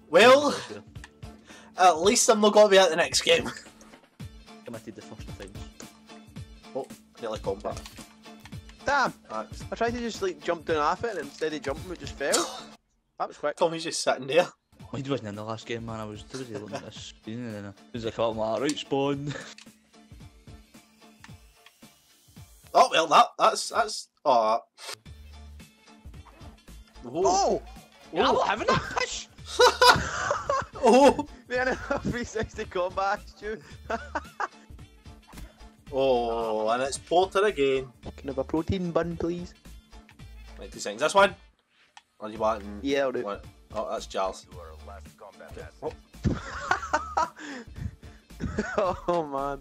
Well, at least I'm not going to be at the next game. Committed the first offence. Oh, nearly combat. Damn! Thanks. I tried to just like jump down off it and instead of jumping it just fell. That was quick. Tommy's just sitting there. Mine wasn't in the last game, man. I was too busy looking at this screen and then as soon as I caught him, like, right, spawn. Oh well, that's oh. Oh! Yeah, I'm not having that push! Oh! Man, a 360 combat, Stu. Oh, and it's Porter again. Can I have a protein bun, please? 90 seconds. This one? Or you want? Yeah, I'll do. What? Oh, that's Charles. Oh. Oh man.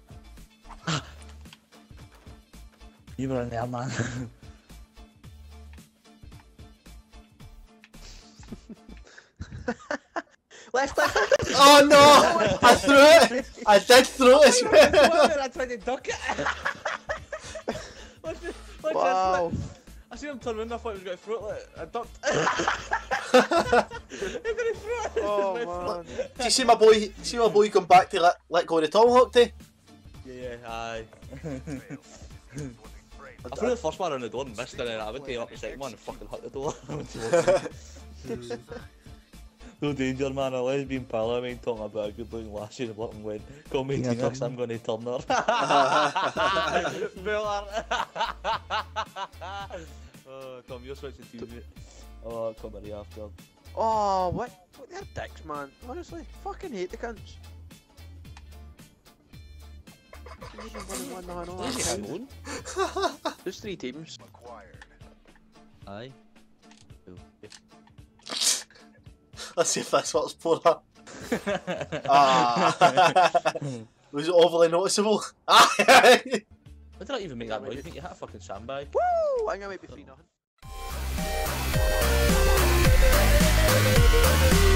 You were in there, man. Left. Oh no! I threw it! I did throw it! I tried to duck it! Wow. I seen him turn around and I thought he was going to throw it, like, I ducked. He's going to throw it! Oh man. Do you see my boy come back to let go of the tomahawk day? Yeah, aye. I threw the first one on the door and missed it, and then I went to up the second one and fucking hit the door. No danger, man. A lesbian pal of mine talking about a good looking lassie in the block and went, call me T-Tux, I'm going to turn her. Oh, Tom, you're switching teams, mate. Oh, come here after. Oh, what? They're dicks, man. Honestly, fucking hate the cunts. Where's he hang on? There's 3 teams. Aye. Let's see if this works for her. Was it overly noticeable? Why did I even make that noise? You think you hit a fucking sandbag? Woo! I think I might be 3-0.